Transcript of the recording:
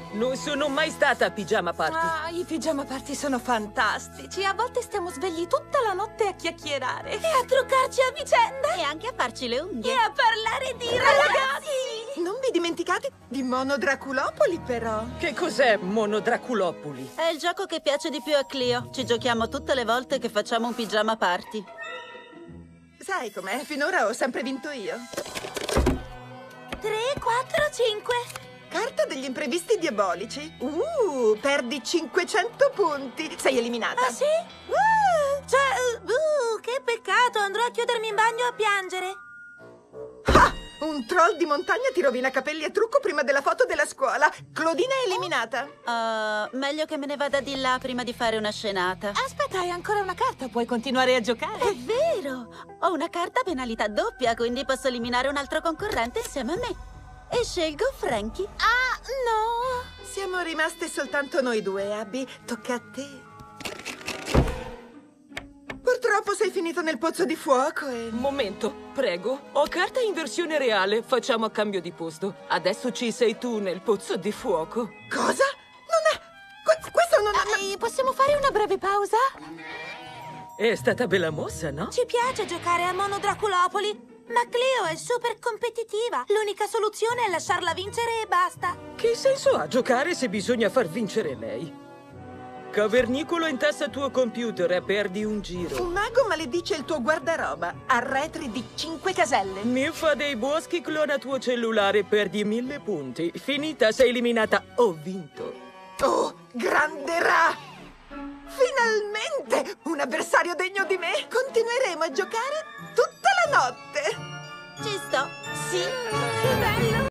Non sono mai stata a pigiama party. Ah, i pigiama party sono fantastici. A volte stiamo svegli tutta la notte a chiacchierare. E a truccarci a vicenda. E anche a farci le unghie. E a parlare di ragazzi. Non vi dimenticate di Monodraculopoli, però. Che cos'è Monodraculopoli? È il gioco che piace di più a Clio. Ci giochiamo tutte le volte che facciamo un pigiama party. Sai com'è? Finora ho sempre vinto io. 3, 4, 5. Carta degli imprevisti diabolici. Perdi 500 punti. Sei eliminata. Ah, sì? Che peccato. Andrò a chiudermi in bagno a piangere. Ah! Un troll di montagna ti rovina capelli e trucco prima della foto della scuola. Claudina è eliminata. Meglio che me ne vada di là prima di fare una scenata. Aspetta, hai ancora una carta. Puoi continuare a giocare. È vero! Ho una carta a penalità doppia, quindi posso eliminare un altro concorrente insieme a me. E scelgo Frankie. Ah, no. Siamo rimaste soltanto noi due, Abby. Tocca a te. Purtroppo sei finito nel pozzo di fuoco e... Momento, prego. Ho carta in versione reale. Facciamo a cambio di posto. Adesso ci sei tu nel pozzo di fuoco. Cosa? Non è... Questo non è... Possiamo fare una breve pausa? È stata bella mossa, no? Ci piace giocare a Monodraculopoli. Ma Clio è super competitiva. L'unica soluzione è lasciarla vincere e basta. Che senso ha giocare se bisogna far vincere lei? Cavernicolo intassa tuo computer e perdi un giro. Un mago maledice il tuo guardaroba. Arretri di 5 caselle. Ninfa dei boschi clona tuo cellulare e perdi 1000 punti. Finita, sei eliminata. Ho vinto. Oh, grande Ra! Finalmente! Un avversario degno di me! Continueremo a giocare tutta la notte! Ci sto. Sì, che bello!